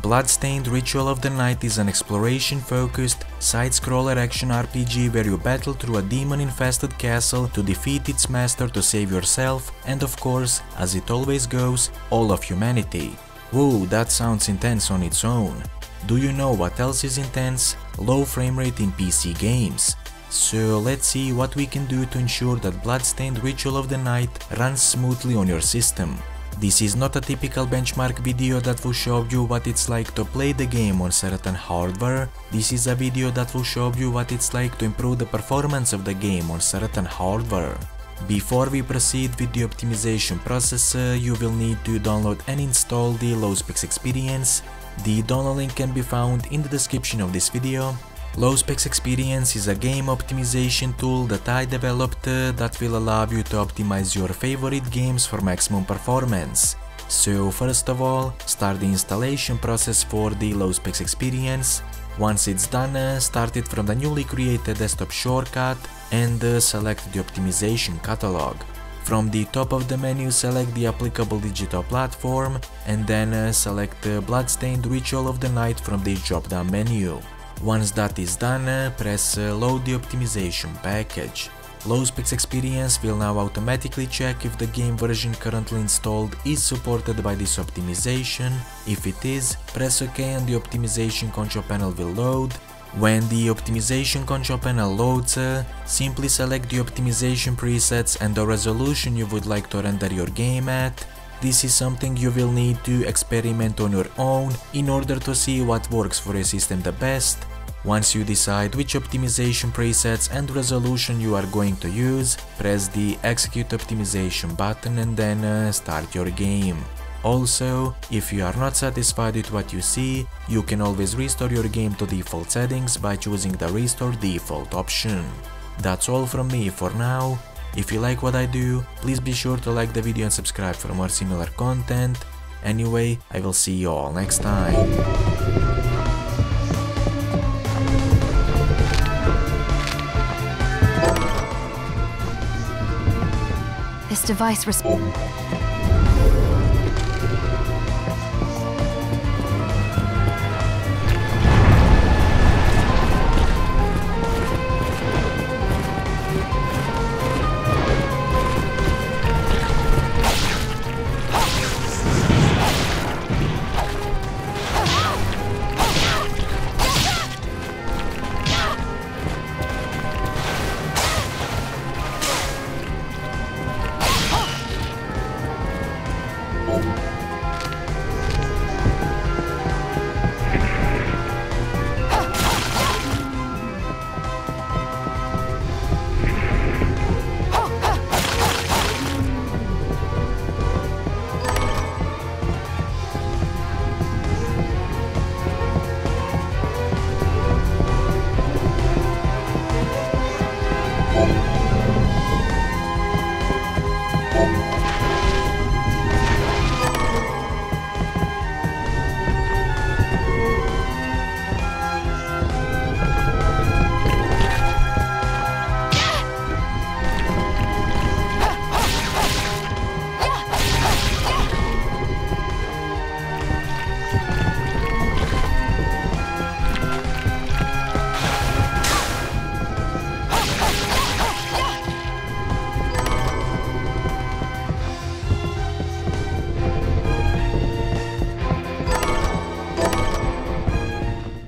Bloodstained: Ritual of the Night is an exploration-focused, side-scroller action RPG where you battle through a demon-infested castle to defeat its master to save yourself and, of course, as it always goes, all of humanity. Whoa, that sounds intense on its own. Do you know what else is intense? Low frame rate in PC games. So let's see what we can do to ensure that Bloodstained: Ritual of the Night runs smoothly on your system. This is not a typical benchmark video that will show you what it's like to play the game on certain hardware. This is a video that will show you what it's like to improve the performance of the game on certain hardware. Before we proceed with the optimization process, you will need to download and install the LowSpecs Experience. The download link can be found in the description of this video. LowSpecs Experience is a game optimization tool that I developed that will allow you to optimize your favorite games for maximum performance. So first of all, start the installation process for the LowSpecs Experience. Once it's done, start it from the newly created desktop shortcut and select the optimization catalog. From the top of the menu, select the applicable digital platform and then select Bloodstained: Ritual of the Night from the drop-down menu. Once that is done, press load the optimization package. LowSpecs Experience will now automatically check if the game version currently installed is supported by this optimization. If it is, press OK and the optimization control panel will load. When the optimization control panel loads, simply select the optimization presets and the resolution you would like to render your game at. This is something you will need to experiment on your own in order to see what works for your system the best. Once you decide which optimization presets and resolution you are going to use, press the Execute Optimization button and then start your game. Also, if you are not satisfied with what you see, you can always restore your game to default settings by choosing the Restore Default option. That's all from me for now. If you like what I do, please be sure to like the video and subscribe for more similar content. Anyway, I will see you all next time. This device responds.